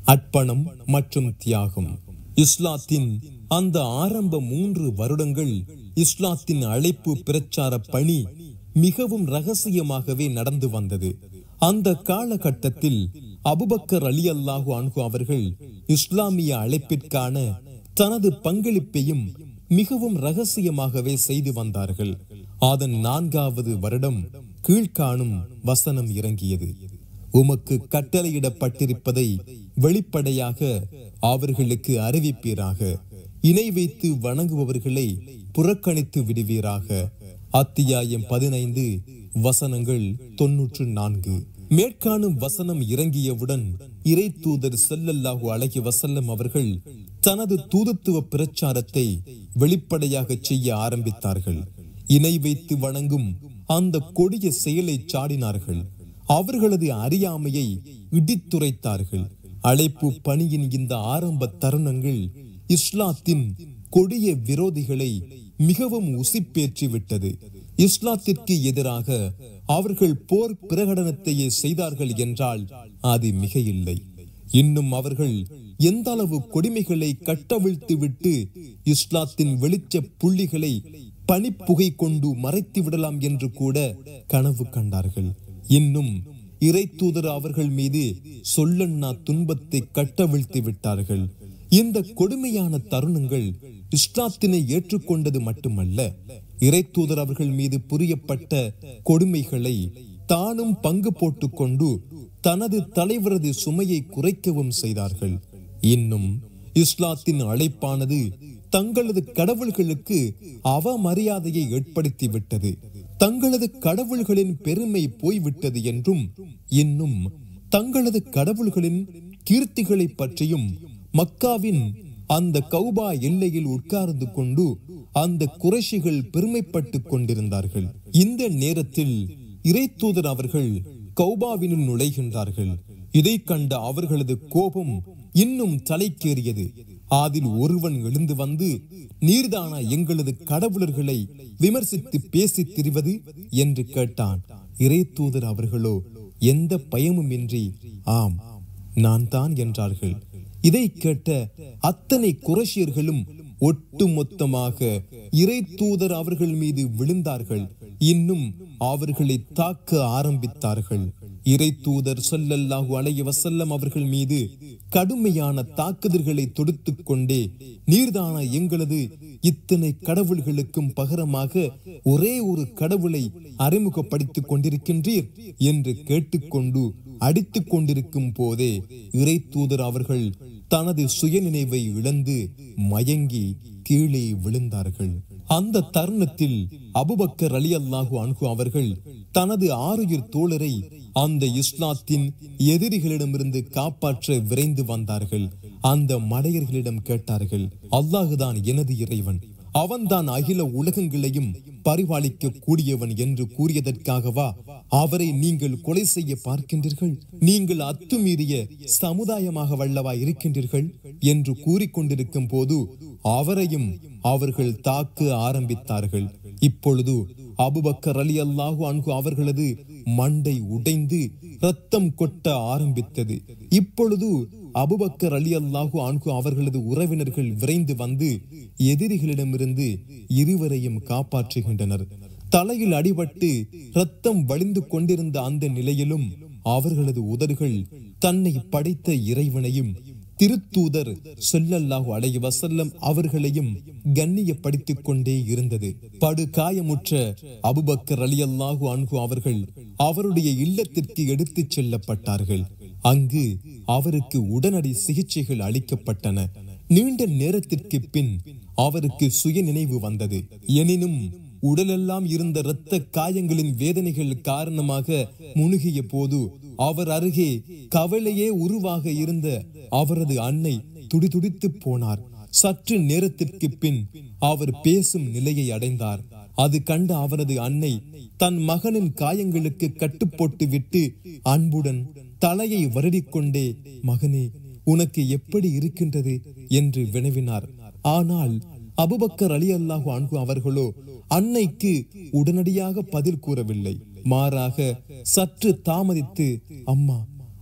அர்ப்பணம் மற்றும் தியாகம். இஸ்லாத்தின் அந்த ஆரம்ப 3 வருடங்கள் இஸ்லாத்தின் அழைப்பு பிரச்சார பணி மிகவும் ரகசியமாகவே நடந்து வந்தது. அந்த காலகட்டத்தில் அபூபக்கர் ரலியல்லாஹு அன்ஹு அவர்கள் இஸ்லாமிய அழைப்பிற்கான தனது பங்களிப்பையும் மிகவும் ரகசியமாகவே செய்து வந்தார்கள். அதன் 4வது வருடம் கீழ்காணும் வசனம் இறங்கியது. உமக்கு கட்டளையிடப்பட்டிருப்பதை வெளிப்படையாக அவர்களுக்கு அறிவிப்பீராக. இணை வைத்து வணங்குபவர்களை புறக்கணித்து விடுவீராக. அத்தியாயம் 15 வசனங்கள் 94. மேற்காணும் வசனம் இறங்கியவுடன் இறை தூதர் ஸல்லல்லாஹு அலைஹி வஸல்லம் அவர்கள் தனது தூதுத்துவ பிரச்சாரத்தை வெளிப்படையாக செய்ய ஆரம்பித்தார்கள். இணை வைத்து வணங்கும் அந்த கொடிய செயலை சாடினார்கள். அவர்களது அறியாமையை இடித்துரைத்தார்கள். அழைப்பு பணியின் இந்த ஆரம்ப தருணங்கள் இஸ்லாத்தின் கொடிய விரோதிகளை மிகவும் உசிப்பேற்றி விட்டது. இஸ்லாத்திற்கு எதிராக அவர்கள் போர் பிரகடனத்தையே செய்தார்கள் என்றால் அது மிக இல்லை. இன்னும் அவர்கள் எந்த அளவு கொடுமைகளை கட்டவிழ்த்து விட்டு இஸ்லாத்தின் வெளிச்ச புள்ளிகளை பனிப்புகை கொண்டு மறைத்து விடலாம் என்று கூட கனவு கண்டார்கள். இன்னும் இறை தூதர் அவர்கள் மீது சொல்லன்னா துன்பத்தை கட்டவிழ்த்து விட்டார்கள். இந்த கொடுமையான தருணங்கள் இஸ்லாத்தினை ஏற்றுக்கொண்டது மட்டுமல்ல, இறை தூதர் அவர்கள் மீது புரியப்பட்ட கொடுமைகளை தானும் பங்கு போட்டுக் கொண்டு தனது தலைவரது சுமையை குறைக்கவும் செய்தார்கள். இன்னும் இஸ்லாத்தின் அழைப்பானது தங்களது கடவுள்களுக்கு அவமரியாதையை ஏற்படுத்தி விட்டது. தங்களது கடவுள்களின் பெருமை போய்விட்டது என்றும், இன்னும் தங்களது கடவுள்களின் கீர்த்திகளை பற்றியும் மக்காவின் அந்த கௌபா எல்லையில் உட்கார்ந்து கொண்டு அந்த குறைஷிகள் பெருமைப்பட்டுக் கொண்டிருந்தார்கள். இந்த நேரத்தில் இறை தூதர் அவர்கள் கௌபாவினுள் நுழைகின்றார்கள். இதை கண்ட அவர்களது கோபம் இன்னும் தலைக்கேறியது. அதில் ஒருவன் எழுந்து வந்து, நீர்தானா எங்களது கடவுளர்களை விமர்சித்து பேசி திரிவது என்று கேட்டான். இறை தூதர் அவர்களோ எந்த பயமும் இன்றி ஆம் நான் தான் என்றார்கள். இதை கேட்ட அத்தனை குறைஷியர்களும் ஒட்டுமொத்தமாக இறை தூதர் அவர்கள் மீது விழுந்தார்கள். இன்னும் அவர்களை தாக்க ஆரம்பித்தார்கள். இறை தூதர் ஸல்லல்லாஹு அலைஹி வஸல்லம் அவர்கள் மீது கடுமையான தாக்குதல்களை தொடுத்துக் கொண்டே, நீர்தானா எங்களது இத்தனை கடவுள்களுக்கும் பகரமாக ஒரே ஒரு கடவுளை அறிமுகப்படுத்திக் கொண்டிருக்கின்றீர் என்று கேட்டுக்கொண்டு அடித்துக் கொண்டிருக்கும் போதே இறை தூதர் அவர்கள் தனது சுயநினைவை இழந்து மயங்கி கீழே விழுந்தார்கள். அந்த தருணத்தில் அபூபக்கர் ரலியல்லாஹு அன்ஹு அவர்கள் தனது 6 தோழரை அந்த இஸ்லாத்தின் எதிரிகளிடமிருந்து காப்பாற்ற விரைந்து வந்தார்கள். அந்த மடையர்களிடம் கேட்டார்கள், அல்லாஹுதான் எனது இறைவன், அவன்தான் அகில உலகங்களையும் பரிபாலிக்க கூடியவன் என்று கூறியதற்காகவா அவரை நீங்கள் கொலை செய்ய பார்க்கின்றீர்கள்? நீங்கள் அத்துமீறிய சமுதாயமாக வல்லவா இருக்கின்றீர்கள் என்று கூறிக்கொண்டிருக்கும் போது அவரையும் அவர்கள் தாக்க ஆரம்பித்தார்கள். இப்பொழுது அபூபக்கர் ரலியல்லாஹு அன்ஹு அவர்களது மண்டை உடைந்து ரத்தம் கொட்ட ஆரம்பித்தது. இப்பொழுது அபூபக்கர் ரலியல்லாஹு அன்ஹு அவர்களது உறவினர்கள் விரைந்து வந்து எதிரிகளிடமிருந்து இருவரையும் காப்பாற்றுகின்றனர். தலையில் அடிபட்டு ரத்தம் வழிந்து கொண்டிருந்த அந்த நிலையிலும் அவர்களது உதடுகள் தன்னை படைத்த இறைவனையும் திருத்தூதர் ஸல்லல்லாஹு அலைஹி வஸல்லம் அவர்களையும் கண்ணியப்படுத்திக் கொண்டே இருந்தது. படுகாயமுற்ற அபூபக்கர் ரலியல்லாஹு அன்ஹு அவர்கள் அவருடைய இல்லத்திற்கு எடுத்துச் செல்லப்பட்டார்கள். அங்கு அவருக்கு உடனடி சிகிச்சைகள் அளிக்கப்பட்டன. நீண்ட நேரத்திற்கு பின் அவருக்கு சுய நினைவு வந்தது. எனினும் உடலெல்லாம் இருந்த இரத்த காயங்களின் வேதனைகள் காரணமாக முழுகிய போது அவர் அருகே கவலையே உருவாக இருந்த அவரது அன்னை துடிதுடித்து போனார். சற்று நேரத்திற்கு பின் அவர் பேசும் நிலையை அடைந்தார். அது கண்ட அவரது அன்னை தன் மகனின் காயங்களுக்கு கட்டுப்போட்டு விட்டு அன்புடன் தலையை வருடிக்கொண்டே, மகனே, உனக்கு எப்படி இருக்கின்றது என்று வினவினார். ஆனால் அபூபக்கர் ரலியல்லாஹு அன்ஹு அவர்களோ அன்னைக்கு உடனடியாக பதில் கூறவில்லை. மாறாக சற்று தாமதித்து, அம்மா,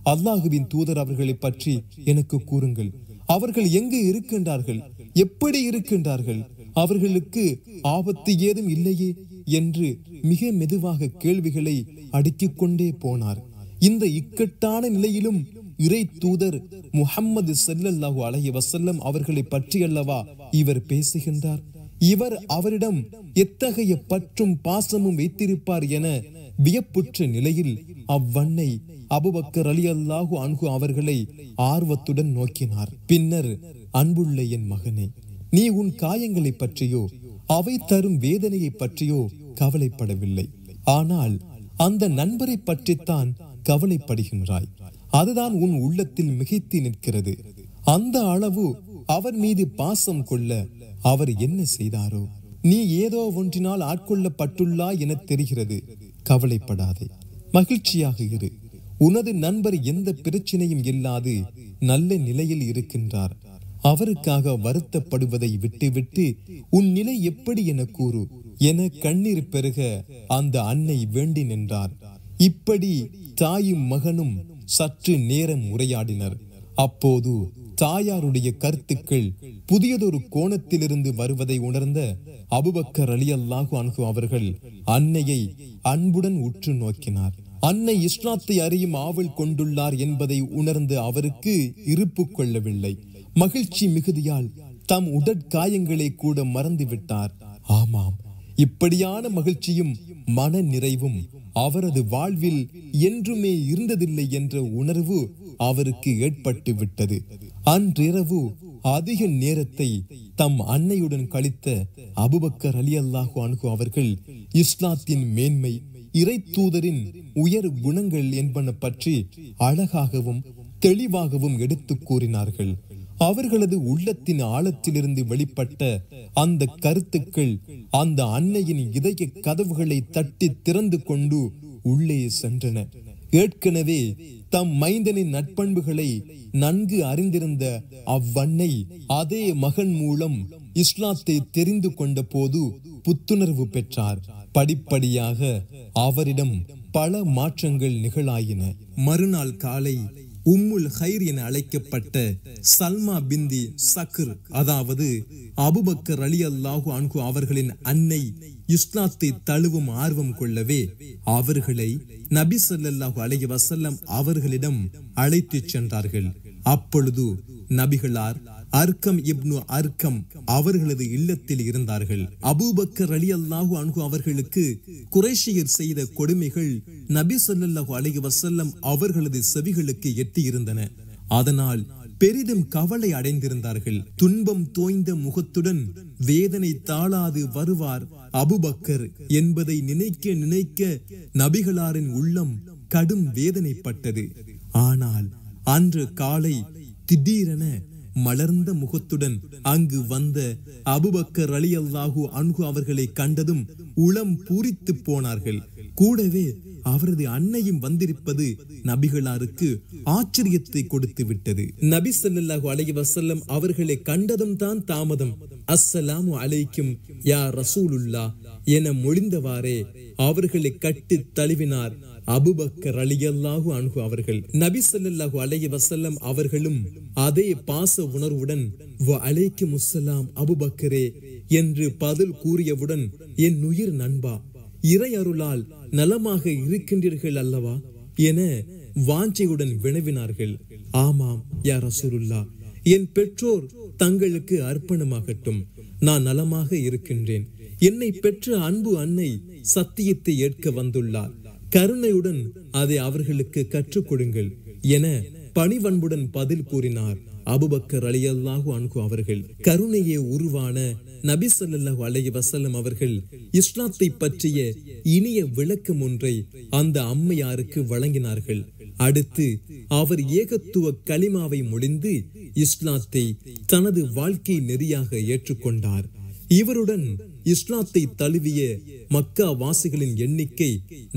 அல்லாஹுவின் தூதர் அவர்களை பற்றி எனக்கு கூறுங்கள். அவர்கள் எங்கு இருக்கின்றார்கள், எப்படி இருக்கின்றார்கள், அவர்களுக்கு ஆபத்து ஏதும் இல்லையே என்று மிக மெதுவாக கேள்விகளை அடுக்கிக் கொண்டே போனார். இந்த இக்கட்டான நிலையிலும் இறை தூதர் முஹம்மது ஸல்லல்லாஹு அலைஹி வஸல்லம் அவர்களை பற்றி அல்லவா இவர் பேசுகின்றார். இவர் அவரிடம் எத்தகைய பற்றும் பாசமும் வைத்திருப்பார் என வியப்புற்ற நிலையில் அவ்வண்ணை அபூபக்கர் ரலியல்லாஹு அன்ஹு அவர்களை ஆர்வத்துடன் நோக்கினார். பின்னர், அன்புள்ள என் மகனே, நீ உன் காயங்களை பற்றியோ அவை தரும் வேதனையை பற்றியோ கவலைப்படவில்லை. ஆனால் அந்த நண்பரை பற்றித்தான் கவலைப்படுகின்றாய். அதுதான் உன் உள்ளத்தில் மிகைத்து நிற்கிறது. அந்த அளவு அவர் மீது பாசம் கொள்ள அவர் என்ன செய்தாரோ? நீ ஏதோ ஒன்றினால் ஆட்கொள்ளப்பட்டுள்ளாய் என தெரிகிறது. கவலைப்படாதே, மகிழ்ச்சியாக இரு. உனது நண்பர் எந்த பிரச்சனையும் இல்லாது நல்ல நிலையில் இருக்கின்றார். அவருக்காக வருத்தப்படுவதை விட்டுவிட்டு உன் நிலை எப்படி என கூறு என கண்ணீர் பெருக அந்த அன்னை வேண்டி நின்றார். இப்படி தாயும் மகனும் சற்று நேரம் உரையாடினர். அப்போது தாயாருடைய கருத்துக்கள் புதியதொரு கோணத்திலிருந்து வருவதை உணர்ந்த அபூபக்கர் ரலியல்லாஹு அன்ஹு அவர்கள் அன்னையை அன்புடன் உற்று நோக்கினார். அன்னை இஸ்லாத்தை அறியும் ஆவல் கொண்டுள்ளார் என்பதை உணர்ந்து அவருக்கு இருப்பு கொள்ளவில்லை. மகிழ்ச்சி மிகுதியால் தம் உடற்காயங்களை கூட மறந்துவிட்டார். ஆமாம், இப்படியான மகிழ்ச்சியும் மன நிறைவும் அவரது வாழ்வில் என்றுமே இருந்ததில்லை என்ற உணர்வு அவருக்கு ஏற்பட்டு விட்டது. அன்றிரவு அதிக நேரத்தை தம் அன்னையுடன் கழித்த அபூபக்கர் ரலியல்லாஹு அன்ஹு அவர்கள் இஸ்லாத்தின் மேன்மை, இறை தூதரின் உயர் குணங்கள் என்பன பற்றி அழகாகவும் தெளிவாகவும் எடுத்து கூறினார்கள். அவர்களது உள்ளத்தின் ஆழத்திலிருந்து வெளிப்பட்ட அந்த கருத்துக்கள் அந்த அன்னையின் இதய கதவுகளை தட்டி திறந்து கொண்டு உள்ளே சென்றன. ஏற்கனவே தம் மைந்தனின் நட்பண்புகளை நன்கு அறிந்திருந்த அவ்வன்னை அதே மகன் மூலம் இஸ்லாத்தை தெரிந்து கொண்ட போது புத்துணர்வு பெற்றார். படிப்படியாக அவரிடம் பல மாற்றங்கள் நிகழாயின. மறுநாள் காலை உம்முல் ஹைர் என அழைக்கப்பட்ட சல்மா பிந்தி சக்ர், அதாவது அபூபக்கர் ரலியல்லாஹு அன்ஹு அவர்களின் அன்னை இஸ்லாத்தை தழுவும் ஆர்வம் கொள்ளவே அவர்களை நபி ஸல்லல்லாஹு அலைஹி வஸல்லம் அவர்களிடம் அழைத்துச் சென்றார்கள். அப்பொழுது நபிகளார் அர்கம் இப்னு அர்கம் அவர்களது இல்லத்தில் இருந்தார்கள். அபூபக்கர் ரலியல்லாஹு அன்ஹு அவர்களுக்கு குறைஷியர் செய்த கொடுமைகள் நபி ஸல்லல்லாஹு அலைஹி வஸல்லம் அவர்களது செவிகளுக்கு எட்டி இருந்தன. அதனால் பெரிதும் கவலை அடைந்திருந்தார்கள். துன்பம் தோய்ந்த முகத்துடன் வேதனை தாளாது வருவார் அபூபக்கர் என்பதை நினைக்க நினைக்க நபிகளாரின் உள்ளம் கடும் வேதனைப்பட்டது. ஆனால் அன்று காலை திடீரென மலர்ந்த முகத்துடன் அங்கு வந்த அபூபக்கர் ரலியல்லாஹு அன்ஹு அவர்களை கண்டதும் உளம் பூரித்து போனார்கள். கூடவே அவரது அன்னையும் வந்திருப்பது நபிகளாருக்கு ஆச்சரியத்தை கொடுத்து விட்டது. நபி ஸல்லல்லாஹு அலைஹி வஸல்லம் அவர்களை கண்டதும் தான் தாமதம். அஸ்ஸலாமு அலைக்கும் யா ரசூலுல்லாஹ் என மொழிந்தவாறே அவர்களை கட்டி தழுவினார் அபூபக்கர் ரலியல்லாஹு அன்ஹு அவர்கள். நபி ஸல்லல்லாஹு அலைஹி வஸல்லம் அவர்களும் அதே பாச உணர்வுடன் வ அலைக்கும் அஸ்ஸலாம் அபூபக்கரே என்று பதில் கூறியவுடன், என் உயிர் நண்பா, இறை அருளால் நலமாக இருக்கின்றீர்கள் அல்லவா என வாஞ்சையுடன் வினவினார்கள். ஆமாம் யா ரசூலுல்லாஹ், என் பெற்றோர் தங்களுக்கு அர்ப்பணமாகட்டும், நான் நலமாக இருக்கின்றேன். என்னை பெற்ற அன்பு அன்னை சத்தியத்தை ஏற்க வந்துள்ளார். கருணையுடன் அதை அவர்களுக்கு கற்றுக் கொடுங்கள் என பணிவன்புடன் பதில் கூறினார் அபூபக்கர் ரலியல்லாஹு அன்ஹு அவர்கள். கருணையே உருவான நபி ஸல்லல்லாஹு அலைஹி வஸல்லம் அவர்கள் இஸ்லாத்தை பற்றிய இனிய விளக்கம் ஒன்றை அந்த அம்மையாருக்கு வழங்கினார்கள். அடுத்து அவர் ஏகத்துவ கலிமாவை முடிந்து இஸ்லாத்தை தனது வாழ்க்கை நெறியாக ஏற்றுக்கொண்டார். இவருடன் இஸ்லாத்தை தழுவிய மக்கா வாசிகளின் எண்ணிக்கை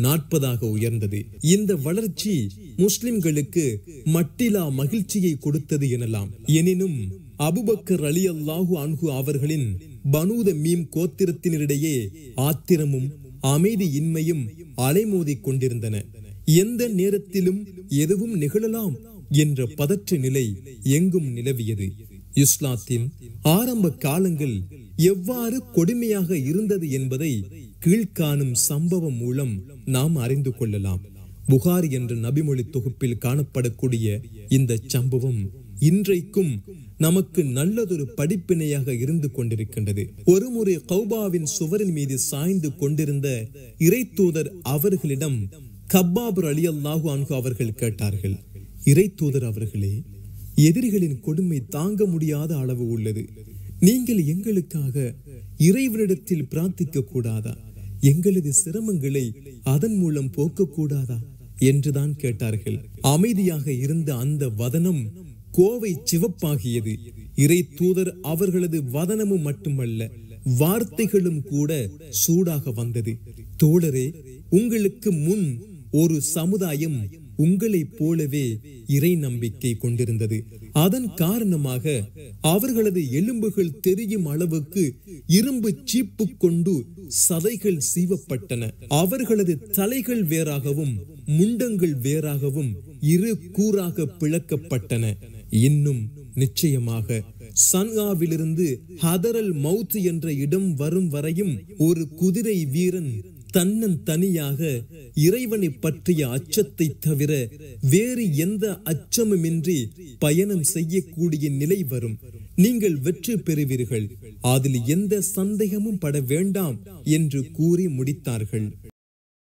40 உயர்ந்தது. இந்த வளர்ச்சி முஸ்லிம்களுக்கு மட்டிலா மகிழ்ச்சியை கொடுத்தது எனலாம். எனினும் அபூபக்கர் ரலியல்லாஹு அன்ஹு அவர்களின் பனூத மீம் கோத்திரத்தினரிடையே ஆத்திரமும் அமைதியின்மையும் அலைமோதி கொண்டிருந்தன. எந்த நேரத்திலும் எதுவும் நிகழலாம் என்ற பதற்ற நிலை எங்கும் நிலவியது. இஸ்லாத்தின் ஆரம்ப காலங்கள் எவ்வாறு கொடுமையாக இருந்தது என்பதை கீழ்காணும் சம்பவம் மூலம் நாம் அறிந்து கொள்ளலாம். புகாரி என்ற நபிமொழி தொகுப்பில் காணப்படக்கூடிய இந்த சம்பவம் இன்றைக்கும் நமக்கு நல்லதொரு படிப்பினையாக இருந்து கொண்டிருக்கின்றது. ஒருமுறை கௌபாவின் சுவரின் மீது சாய்ந்து கொண்டிருந்த இறை தூதர் அவர்களிடம் கப்பாப் ரலியல்லாஹு அன்ஹு அவர்கள் கேட்டார்கள், இறை தூதர் அவர்களே, எதிரிகளின் கொடுமை தாங்க முடியாத அளவு உள்ளது. நீங்கள் எங்களுக்காக இறைவனிடத்தில் பிரார்த்திக்க கூடாதா? எங்களது சிரமங்களை அதன் மூலம் போக்க கூடாதா என்றுதான் கேட்டார்கள். அமைதியாக இருந்த அந்த வதனம் கோவை சிவப்பாகியது. இறை தூதர் அவர்களது வதனமும் மட்டுமல்ல, வார்த்தைகளும் கூட சூடாக வந்தது. தோழரே, உங்களுக்கு முன் ஒரு சமுதாயம் உங்களைப் போலவே இறை நம்பிக்கை கொண்டிருந்தது. அதன் காரணமாக அவர்களது எலும்புகள் தெரியும் அளவுக்கு இரும்பு சீப்பு கொண்டு சதைகள் சீவப்பட்டன. அவர்களது தலைகள் வேறாகவும் முண்டங்கள் வேறாகவும் இரு கூறாக பிளக்கப்பட்டன. இன்னும் நிச்சயமாக சன்ஆவிலிருந்து ஹதரல் மவுத் என்ற இடம் வரும் வரையும் ஒரு குதிரை வீரன் தன்னன் தனியாக இறைவனை பற்றிய அச்சத்தை தவிர வேறு எந்த அச்சமுமின்றி பயணம் செய்யக்கூடிய நிலை வரும். நீங்கள் வெற்றி பெறுவீர்கள், அதில் எந்த சந்தேகமும் பட வேண்டாம் என்று கூறி முடித்தார்கள்.